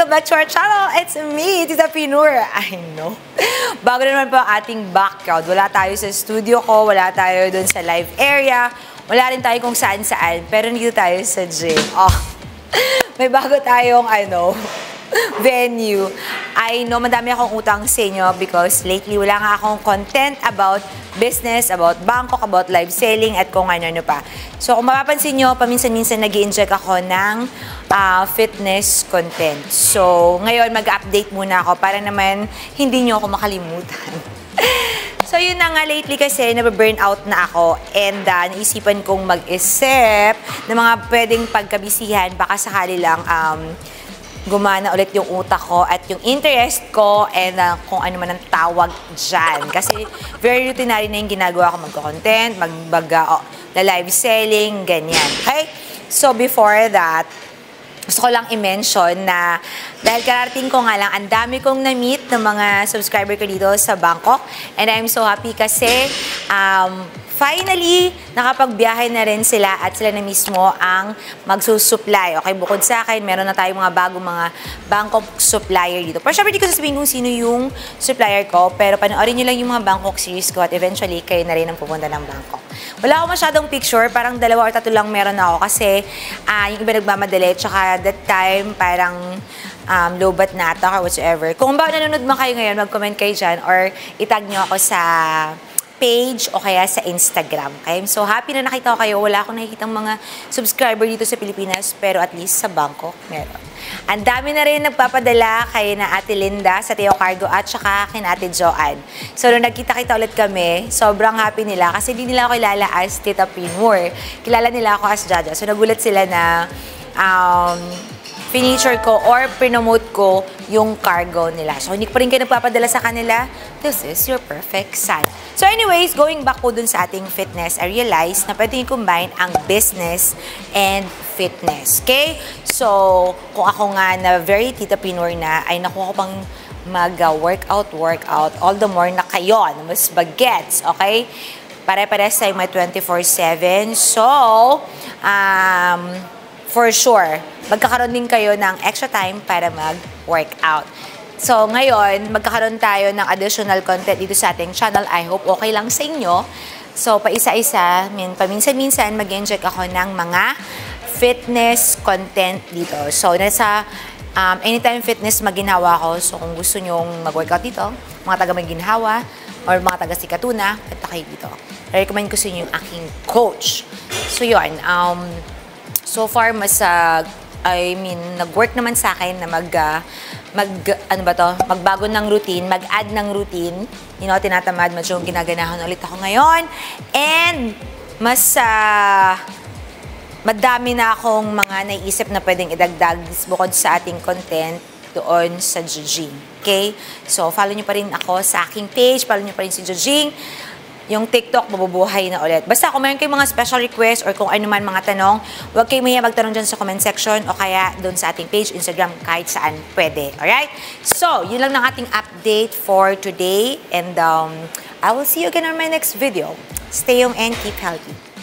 welcome back to our channel. It's me, Tita Pinur. I know. Bago na naman po ang ating background. Wala tayo sa studio ko, wala tayo dun sa live area, wala rin tayo kung saan-saan, pero nandito tayo sa gym. Oh, may bago tayong, venue. I know, madami akong utang sa inyo because lately wala nga akong content about business, about Bangkok, about live selling, at kung ano-ano pa. So, kung mapapansin nyo, paminsan-minsan nag-i-inject ako ng fitness content. So, ngayon mag-update muna ako para naman hindi nyo ako makalimutan. So, yun na nga, lately kasi nababurn out na ako and naisipan kong mag-isip ng mga pwedeng pagkabisihan, baka sakali lang gumana ulit yung utak ko at yung interest ko and kung ano man ang tawag dyan. Kasi very routinary na yung ginagawa ko, magko-content, live selling, ganyan. Okay? So before that, gusto ko lang i-mention na dahil kararating ko nga lang, ang dami kong na-meet ng mga subscriber ko dito sa Bangkok. And I'm so happy kasi finally, nakapagbiyahe na rin sila at sila na mismo ang magsusupply. Okay, bukod sa akin, meron na tayong mga bagong mga Bangkok supplier dito. Pero syempre, di ko sasabihin kung sino yung supplier ko, pero panoorin nyo lang yung mga Bangkok series ko at eventually, kayo na rin ang pupunta ng Bangkok. Wala ako masyadong picture, parang 2 or 3 lang meron ako kasi yung iba nagmamadali, tsaka that time, parang low bat na ata or whatsoever. Kung ba nanonood man kayo ngayon, mag-comment kayo dyan or itag nyo ako sa page o kaya sa Instagram. Okay? I'm so happy na nakita ko kayo. Wala akong nakikitang mga subscriber dito sa Pilipinas, pero at least sa Bangkok, meron. Ang dami na rin nagpapadala kay na Ate Linda sa Teo Cargo at saka kay Ate Joanne. So, nung nagkita-kita ulit kami, sobrang happy nila kasi hindi nila ako kilala as Tita Pinur. Kilala nila ako as Jaja. So, nagulat sila na finiture ko or promote ko yung cargo nila. So, hindi ko pa rin kayo nagpapadala sa kanila. This is your perfect sign. So, anyways, going back po dun sa ating fitness, I realized na pwede combine ang business and fitness. Okay? So, kung ako nga na very Tita Pinur na, ay nakuha ko pang mag-workout, all the more na kayo, na mas bagets. Okay? Pare-pares tayo may 24/7. So, for sure, magkakaroon din kayo ng extra time para mag-workout. So, ngayon, magkakaroon tayo ng additional content dito sa ating channel. I hope okay lang sa inyo. So, paisa-isa, paminsan-minsan, mag-inject ako ng mga fitness content dito. So, nasa Anytime Fitness maginhawa ko. So, kung gusto nyong mag-workout dito, mga taga-Maginhawa or mga taga-Sikatuna, punta kayo dito. I-recommend ko sa inyo yung aking coach. So, yun. So far, nag-work naman sa akin na magbago ng routine, mag-add ng routine. You know, tinatamad, medyo ginaganahan ulit ako ngayon. And, madami na akong mga naiisip na pwedeng idagdag bukod sa ating content doon sa Jujing. Okay? So, follow nyo pa rin ako sa aking page, follow nyo pa rin si Jujing. Yung TikTok, mabubuhay na ulit. Basta kung mayroon kayong mga special requests or kung ano man mga tanong, huwag kayong mahiya magtanong dyan sa comment section o kaya doon sa ating page, Instagram, kahit saan pwede. Alright? So, yun lang ng ating update for today. And I will see you again on my next video. Stay home and keep healthy.